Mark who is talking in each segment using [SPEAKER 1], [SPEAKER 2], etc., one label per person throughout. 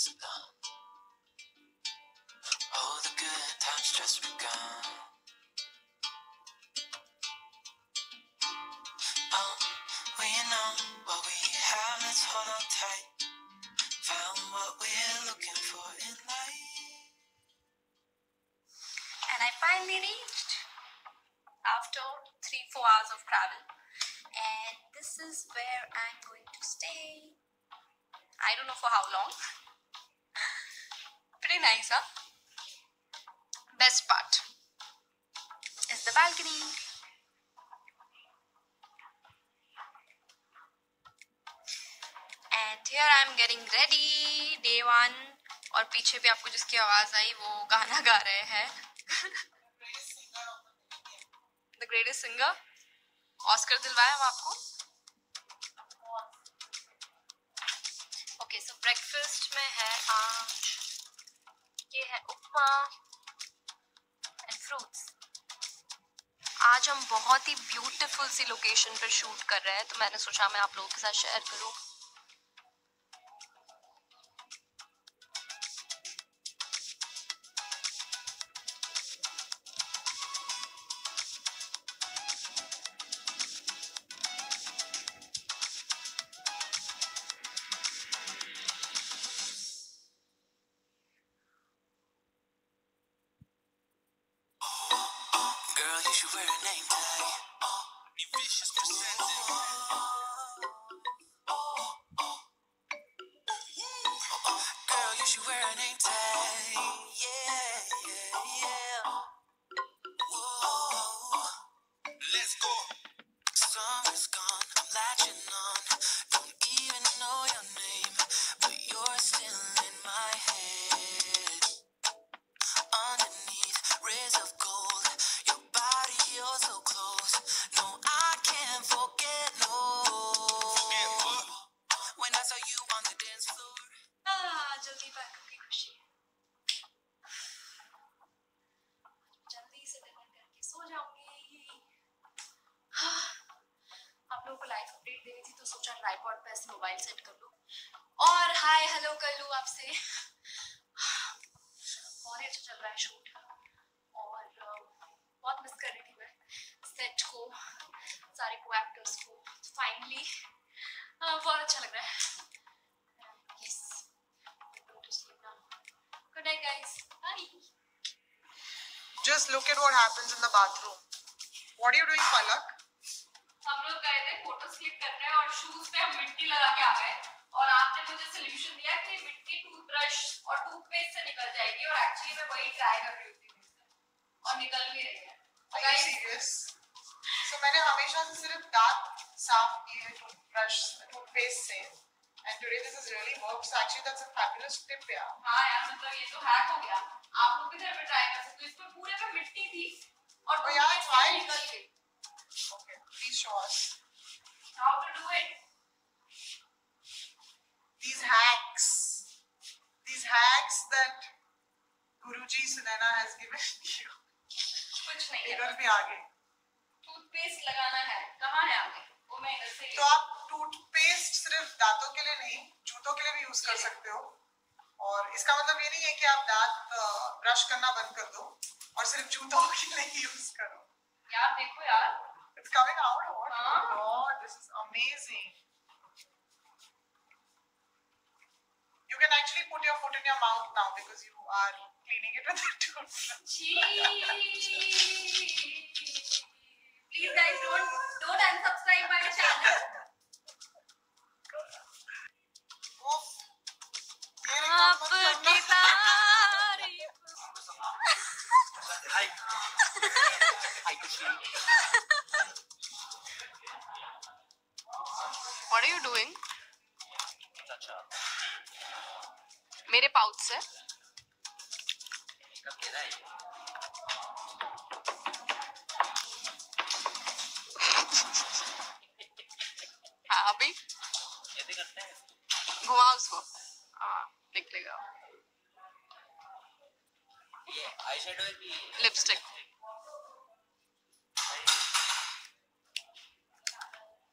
[SPEAKER 1] Oh, the good times just begun. Oh, we know what we have, let's hold on tight. Found what we're looking for in life.
[SPEAKER 2] And I finally reached after 3-4 hours of travel. And this is where I'm going to stay. I don't know for how long. Pretty nice, huh? Best part is the balcony. And here I'm getting ready, day 1. और पीछे भी आपको जिसकी आवाज आई वो गाना गा रहे हैं. The greatest singer. ऑस्कर दिलवाया हम आपको. ओके, सो ब्रेकफास्ट में है आज ये है उपमा एंड फ्रूट्स. आज हम बहुत ही ब्यूटीफुल सी लोकेशन पर शूट कर रहे हैं, तो मैंने सोचा मैं आप लोगों के साथ शेयर करूं.
[SPEAKER 1] Girl, you should wear a name tag. Vicious presenting. Girl, you should wear a name tag. Yeah. Whoa. Let's go. Summer's gone, I'm latching on. Don't even know your name, but you're still in my head. Underneath rays of gold, your body, you're so close. No, I can't forget, no. Forget what? When I saw you on the dance floor.
[SPEAKER 2] जल्दी pack की खुशी. जल्दी से dinner करके सो जाऊंगी. आप लोगों को लाइव अपडेट देनी थी तो सोचा ट्राइपॉड पे ऐसे मोबाइल सेट कर लूं और हाय हेलो कर लूं आपसे. बहुत ही अच्छा चल रहा है शूट और बहुत मिस कर रही थी मैं सेट को, सारे को एक्टर्स को. फाइनली बहुत अच्छा लग रहा है. Yes, to sleep now. Good night guys. Bye.
[SPEAKER 3] Just look at what happens in the bathroom. What are you doing, Palak?
[SPEAKER 2] हम लोग गए थे फोटो क्लिक करने और शूज पे हम मिट्टी लगा के आ गए और आपने मुझे सॉल्यूशन दिया कि मिट्टी टूथब्रश और टूथपेस्ट से निकल जाएगी और एक्चुअली मैं वही ट्राई कर रही थी और निकल भी रही है.
[SPEAKER 3] Are you serious? So मैंने हमेशा से सिर्फ दांत साफ किए टूथपेस्ट से. And today this has really worked. So actually that's a fabulous tip, yeah.
[SPEAKER 2] हाँ यार, मतलब ये तो हैक हो गया. आप लोग भी घर पे ट्राई कर सकते हो. इसमें पूरे में मिट्टी थी और
[SPEAKER 3] it's white.
[SPEAKER 2] निकल गई.
[SPEAKER 3] Okay, please show us.
[SPEAKER 2] How to do it?
[SPEAKER 3] These hacks that Guruji Sunana has given you.
[SPEAKER 2] कुछ नहीं है.
[SPEAKER 3] इधर भी आगे.
[SPEAKER 2] टूथपेस्ट लगाना है. कहाँ है आगे? वो मैं इधर से.
[SPEAKER 3] तो आप टूथपेस्ट सिर्फ दांतों के लिए नहीं, जूतों के लिए भी यूज कर सकते हो. और इसका मतलब ये नहीं है कि आप दांत ब्रश करना बंद कर दो और सिर्फ जूतों के लिए यूज करो.
[SPEAKER 2] यार देखो यार.
[SPEAKER 3] It's coming out. What?
[SPEAKER 2] हाँ.
[SPEAKER 3] Oh God, this is amazing. You can actually put your foot in your mouth now because you are cleaning it with a toothbrush.
[SPEAKER 2] Please guys, don't unsubscribe my channel. आपकी तारीफ.
[SPEAKER 1] Hi. Hi, Kushi.
[SPEAKER 2] What are you doing?
[SPEAKER 1] Chacha.
[SPEAKER 2] मेरे pouch से.
[SPEAKER 1] कब तेरा है?
[SPEAKER 2] हाँ अभी.
[SPEAKER 1] ऐसे करते हैं.
[SPEAKER 2] घुमा उसको. हाँ निकलेगा.
[SPEAKER 1] ये आई शेडो है कि
[SPEAKER 2] लिपस्टिक.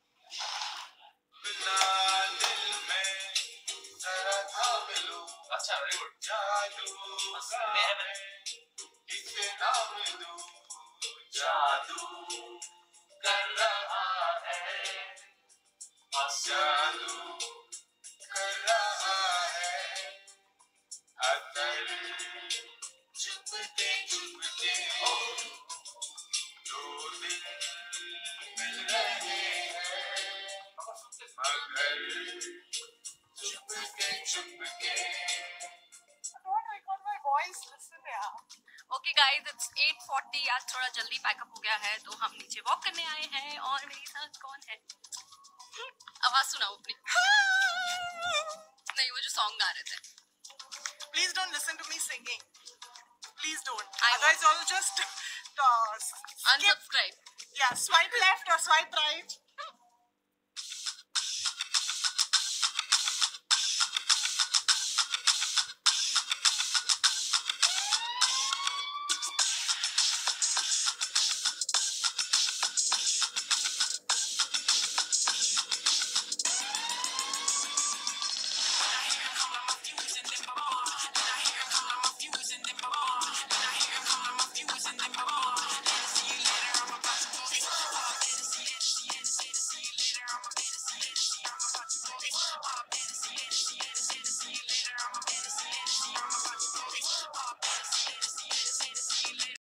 [SPEAKER 1] अच्छा
[SPEAKER 2] आज थोड़ा जल्दी पैकअप हो गया है तो हम नीचे वॉक करने आए हैं और मेरे साथ कौन है? आवाज सुनाओ अपनी। नहीं, वो जो सॉन्ग गा रहे थे।
[SPEAKER 3] Please don't listen to me singing. Please don't.
[SPEAKER 2] I
[SPEAKER 3] Otherwise, I'll just skip.
[SPEAKER 2] Unsubscribe.
[SPEAKER 3] Yeah, swipe left or swipe right.